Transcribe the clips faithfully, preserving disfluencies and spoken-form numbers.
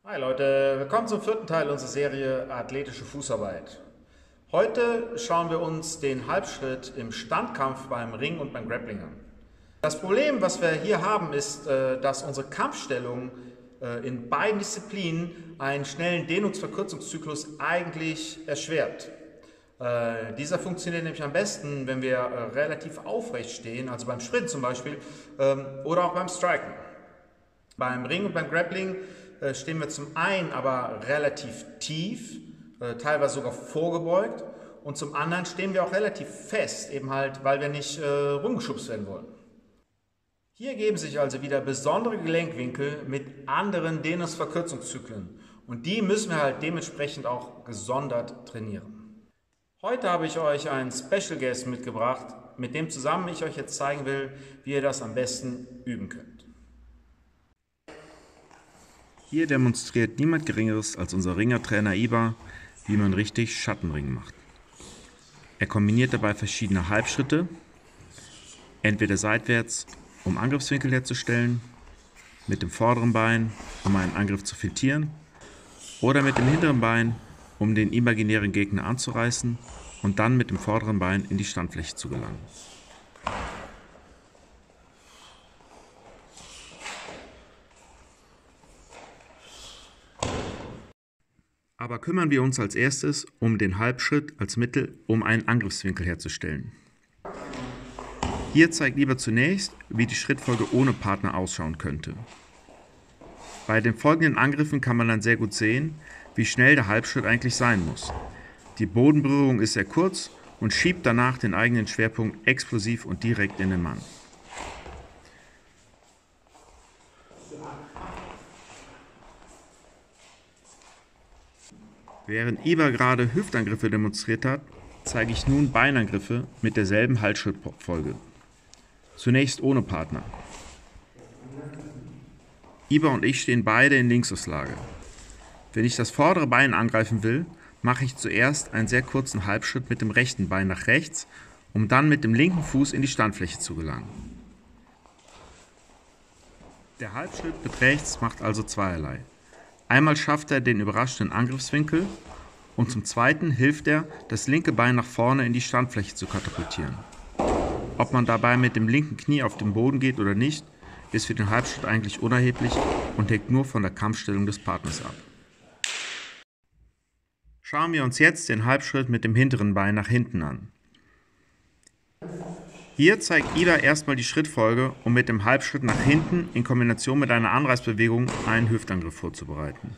Hi Leute, willkommen zum vierten Teil unserer Serie Athletische Fußarbeit. Heute schauen wir uns den Halbschritt im Standkampf beim Ring und beim Grappling an. Das Problem, was wir hier haben, ist, dass unsere Kampfstellung in beiden Disziplinen einen schnellen Dehnungs-Verkürzungszyklus eigentlich erschwert. Dieser funktioniert nämlich am besten, wenn wir relativ aufrecht stehen, also beim Sprint zum Beispiel, oder auch beim Striken. Beim Ring und beim Grappling stehen wir zum einen aber relativ tief, teilweise sogar vorgebeugt, und zum anderen stehen wir auch relativ fest, eben halt, weil wir nicht äh, rumgeschubst werden wollen. Hier geben sich also wieder besondere Gelenkwinkel mit anderen Dehnungs-Verkürzungszyklen, und die müssen wir halt dementsprechend auch gesondert trainieren. Heute habe ich euch einen Special Guest mitgebracht, mit dem zusammen ich euch jetzt zeigen will, wie ihr das am besten üben könnt. Hier demonstriert niemand Geringeres als unser Ringertrainer Iba, wie man richtig Schattenring macht. Er kombiniert dabei verschiedene Halbschritte, entweder seitwärts, um Angriffswinkel herzustellen, mit dem vorderen Bein, um einen Angriff zu filtrieren, oder mit dem hinteren Bein, um den imaginären Gegner anzureißen und dann mit dem vorderen Bein in die Standfläche zu gelangen. Aber kümmern wir uns als erstes um den Halbschritt als Mittel, um einen Angriffswinkel herzustellen. Hier zeigt Iba zunächst, wie die Schrittfolge ohne Partner ausschauen könnte. Bei den folgenden Angriffen kann man dann sehr gut sehen, wie schnell der Halbschritt eigentlich sein muss. Die Bodenberührung ist sehr kurz und schiebt danach den eigenen Schwerpunkt explosiv und direkt in den Mann. Während Iba gerade Hüftangriffe demonstriert hat, zeige ich nun Beinangriffe mit derselben Halsschrittfolge. Zunächst ohne Partner. Iba und ich stehen beide in Linksauslage. Wenn ich das vordere Bein angreifen will, mache ich zuerst einen sehr kurzen Halbschritt mit dem rechten Bein nach rechts, um dann mit dem linken Fuß in die Standfläche zu gelangen. Der Halbschritt mit rechts macht also zweierlei. Einmal schafft er den überraschenden Angriffswinkel und zum Zweiten hilft er, das linke Bein nach vorne in die Standfläche zu katapultieren. Ob man dabei mit dem linken Knie auf den Boden geht oder nicht, ist für den Halbschritt eigentlich unerheblich und hängt nur von der Kampfstellung des Partners ab. Schauen wir uns jetzt den Halbschritt mit dem hinteren Bein nach hinten an. Hier zeigt Iba erstmal die Schrittfolge, um mit dem Halbschritt nach hinten in Kombination mit einer Anreißbewegung einen Hüftangriff vorzubereiten.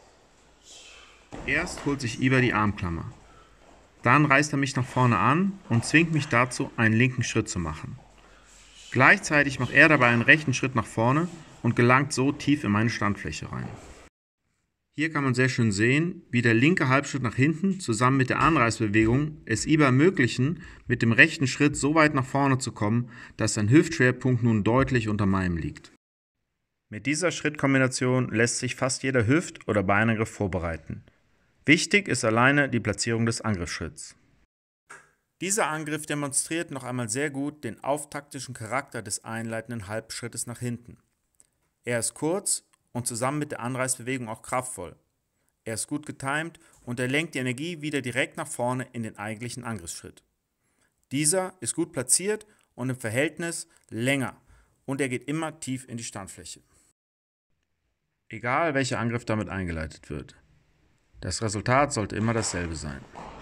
Erst holt sich Iba die Armklammer. Dann reißt er mich nach vorne an und zwingt mich dazu, einen linken Schritt zu machen. Gleichzeitig macht er dabei einen rechten Schritt nach vorne und gelangt so tief in meine Standfläche rein. Hier kann man sehr schön sehen, wie der linke Halbschritt nach hinten zusammen mit der Anreißbewegung es Iba ermöglichen, mit dem rechten Schritt so weit nach vorne zu kommen, dass sein Hüftschwerpunkt nun deutlich unter meinem liegt. Mit dieser Schrittkombination lässt sich fast jeder Hüft- oder Beinangriff vorbereiten. Wichtig ist alleine die Platzierung des Angriffsschritts. Dieser Angriff demonstriert noch einmal sehr gut den auftaktischen Charakter des einleitenden Halbschrittes nach hinten. Er ist kurz und zusammen mit der Anreißbewegung auch kraftvoll. Er ist gut getimt und er lenkt die Energie wieder direkt nach vorne in den eigentlichen Angriffsschritt. Dieser ist gut platziert und im Verhältnis länger und er geht immer tief in die Standfläche. Egal welcher Angriff damit eingeleitet wird, das Resultat sollte immer dasselbe sein.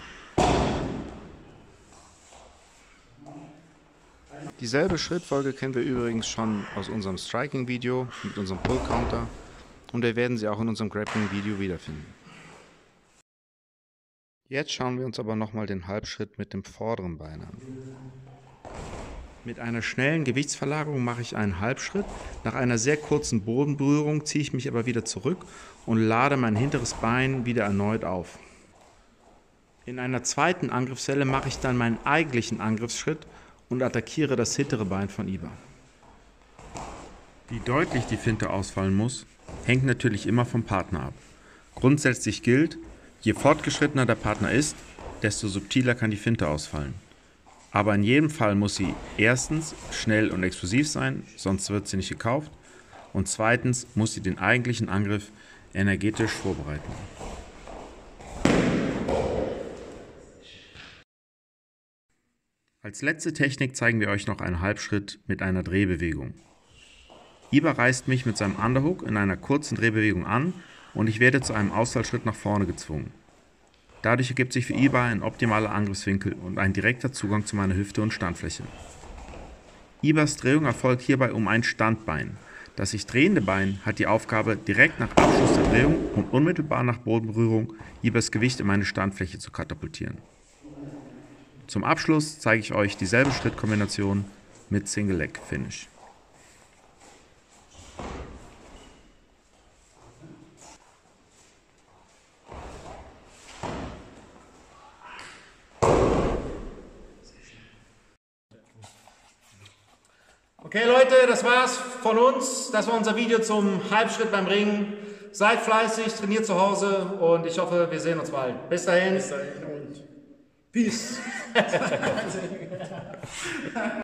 Dieselbe Schrittfolge kennen wir übrigens schon aus unserem Striking-Video mit unserem Pull-Counter und wir werden sie auch in unserem Grappling-Video wiederfinden. Jetzt schauen wir uns aber nochmal den Halbschritt mit dem vorderen Bein an. Mit einer schnellen Gewichtsverlagerung mache ich einen Halbschritt, nach einer sehr kurzen Bodenberührung ziehe ich mich aber wieder zurück und lade mein hinteres Bein wieder erneut auf. In einer zweiten Angriffswelle mache ich dann meinen eigentlichen Angriffsschritt und attackiere das hintere Bein von Iba. Wie deutlich die Finte ausfallen muss, hängt natürlich immer vom Partner ab. Grundsätzlich gilt, je fortgeschrittener der Partner ist, desto subtiler kann die Finte ausfallen. Aber in jedem Fall muss sie erstens schnell und explosiv sein, sonst wird sie nicht gekauft, und zweitens muss sie den eigentlichen Angriff energetisch vorbereiten. Als letzte Technik zeigen wir euch noch einen Halbschritt mit einer Drehbewegung. Iba reißt mich mit seinem Underhook in einer kurzen Drehbewegung an und ich werde zu einem Ausfallschritt nach vorne gezwungen. Dadurch ergibt sich für Iba ein optimaler Angriffswinkel und ein direkter Zugang zu meiner Hüfte und Standfläche. Ibas Drehung erfolgt hierbei um ein Standbein. Das sich drehende Bein hat die Aufgabe, direkt nach Abschluss der Drehung und unmittelbar nach Bodenberührung Ibas Gewicht in meine Standfläche zu katapultieren. Zum Abschluss zeige ich euch dieselbe Schrittkombination mit Single Leg Finish. Okay Leute, das war's von uns. Das war unser Video zum Halbschritt beim Ringen. Seid fleißig, trainiert zu Hause und ich hoffe, wir sehen uns bald. Bis dahin. Bis dahin und Peace.